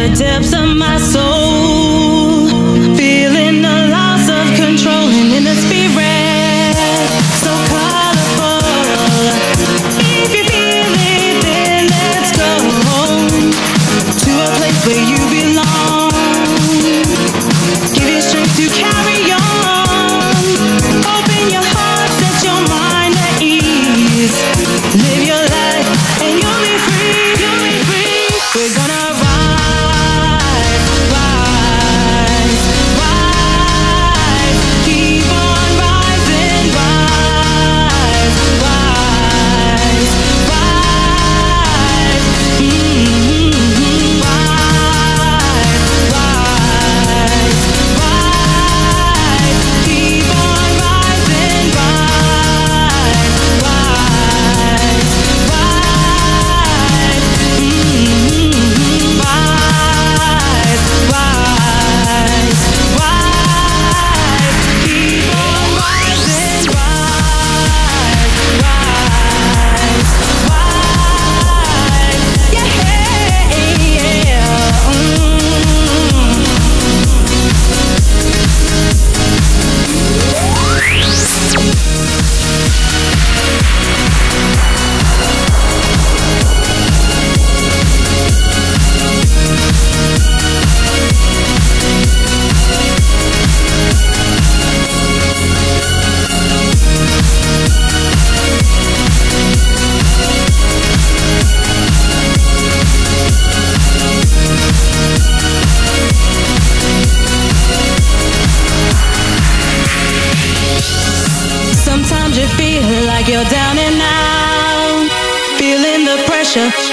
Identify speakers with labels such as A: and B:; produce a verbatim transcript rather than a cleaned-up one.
A: the depths of my soul, feeling the loss of control and in the spirit so colorful. If you feel it, then let's go to a place where you belong. Give you strength to carry on. Open your heart, set your mind at ease. Live your life and you'll be free. You'll be free. We're gonna rise, rise, rise. Keep on rising, rise, rise, rise. Mm-hmm. Rise, rise, rise. Keep on rising, rise, rise, rise. Mm-hmm. Rise, rise, rise. Keep on rising, rise, rise, rise. Yeah, yeah. Mm. Sometimes you feel like you're down and out, feeling the pressure